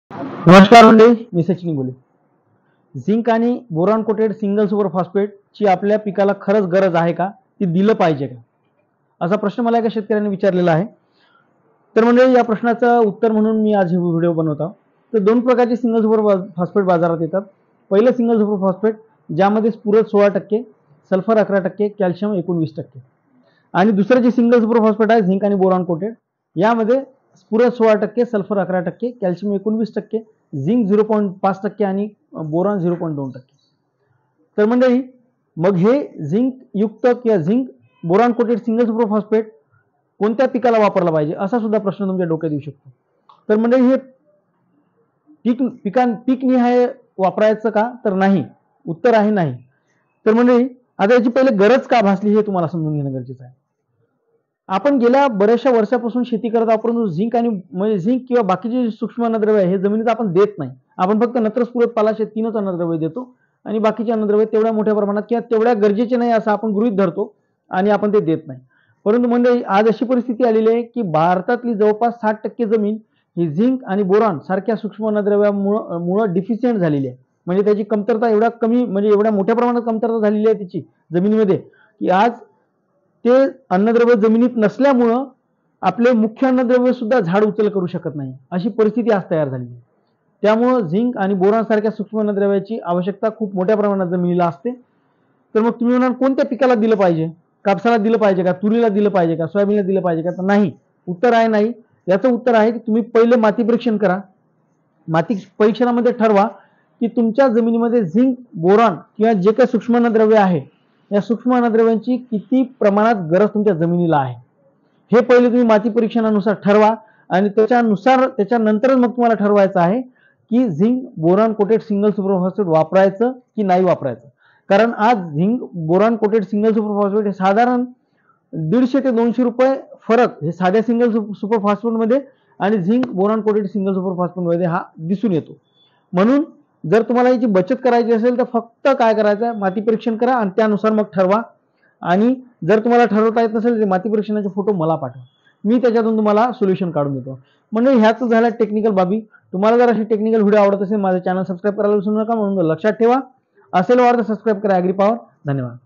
नमस्कार मंडळी, मी सचिन बोले. झिंक आणि boron coated single super phosphate ची आपल्या पिकाला खरंच गरज आहे का? ती दिलं पाहिजे का? असा प्रश्न मला एका शेतकऱ्याने विचारलेला आहे. तर मंडळी, या प्रश्नाचं उत्तर म्हणून मी आज व्हिडिओ बनवतो. तर दोन प्रकारचे सिंगल सुपर फॉस्फेट बाजारात येतात. पहिलं सिंगल सुपर फॉस्फेट ज्यामध्ये स्फुरद 16%, सल्फर 11%, कॅल्शियम 19%. आणि दुसरं जे सिंगल सुपर फॉस्फेट आहे झिंक आणि बोरॉन कोटेड, यामध्ये स्फुरद 16%, सल्फर 11%, कॅल्शियम 19%, झिंक 0.5% आणि बोरॉन 0.2%. तर मंडळी, मग हे झिंक युक्त किंवा zinc boron coated single super phosphate कोणत्या पिकाला वापरला पाहिजे, असा सुद्धा प्रश्न तुमच्या डोक्यात येऊ शकतो. तर मंडळी, हे पीकनिहाय वापरायचं का? तर नाही. उत्तर आहे नाही. तर मंडळी, आता याची पहिले गरज का भासली हे तुम्हाला समजून घेणं गरजेचं आहे. आपण गेल्या बऱ्याचशा वर्षापासून शेती करत आहोत, परंतु झिंक आणि म्हणजे झिंक किंवा बाकीचे सूक्ष्म अन्नद्रव्य हे जमिनीत आपण देत नाही. आपण फक्त नत्र, स्फुरद, पालाश हे 3च अन्नद्रव्य देतो आणि बाकीचे अन्नद्रव्य तेवढ्या मोठ्या प्रमाणात किंवा तेवढ्या गरजेचे नाही असं आपण गृहीत धरतो आणि आपण ते देत नाही. परंतु मंडळी, आज अशी परिस्थिती आलेली आहे की भारतातली जवळपास 60% जमीन ही झिंक आणि बोरॉन सारख्या सूक्ष्म अन्नद्रव्यामुळे डिफिशियंट झालेली आहे. म्हणजे त्याची कमतरता एवढ्या मोठ्या प्रमाणात कमतरता झालेली आहे त्याची जमिनीमध्ये, की आज ते अन्नद्रव्य जमिनीत नसल्यामुळं आपले मुख्य अन्नद्रव्य सुद्धा झाड उचल करू शकत नाही, अशी परिस्थिती आज तयार झाली आहे. त्यामुळं झिंक आणि बोरॉन सारख्या सूक्ष्म अन्नद्रव्याची आवश्यकता खूप मोठ्या प्रमाणात जमिनीला असते. तर मग तुम्ही म्हणाल, कोणत्या पिकाला दिलं पाहिजे? कापसाला दिलं पाहिजे का? तुरीला दिलं पाहिजे का? सोयाबीनला दिलं पाहिजे का? तर नाही. उत्तर आहे नाही. याचं उत्तर आहे की तुम्ही पहिले माती परीक्षण करा. माती परीक्षणामध्ये ठरवा की तुमच्या जमिनीमध्ये झिंक, बोरॉन किंवा जे काही सूक्ष्म अन्नद्रव्य आहे, या सूक्ष्म अन्नद्रव्यांची किती प्रमाणात गरज तुमच्या जमिनीला आहे, हे पहिले तुम्ही माती परीक्षणानुसार ठरवा. आणि त्याच्यानंतरच मग तुम्हाला ठरवायचं आहे की zinc boron coated single super phosphate वापरायचं की नाही वापरायचं. कारण आज zinc boron coated single super phosphate हे साधारण 150 ते 200 रुपये फरक हे साध्या सिंगल सुपर फॉस्फेटमध्ये आणि zinc boron coated single super फॉस्फेटमध्ये हा दिसून येतो. म्हणून जर तुम्हाला याची बचत करायची असेल तर फक्त काय करायचं आहे, माती परीक्षण करा आणि त्यानुसार मग ठरवा. आणि जर तुम्हाला ठरवता येत नसेल तर माती परीक्षणाचे फोटो मला पाठवा, मी त्याच्यातून तुम्हाला सोल्युशन काढून देतो. म्हणजे ह्याच झाल्या टेक्निकल बाबी. तुम्हाला जर अशी टेक्निकल व्हिडिओ आवडत असेल, माझं चॅनल सबस्क्राईब करायला विसरू नका. म्हणून लक्षात ठेवा, असेल वाटतं सबस्क्राईब करा ॲग्री पॉवर. धन्यवाद.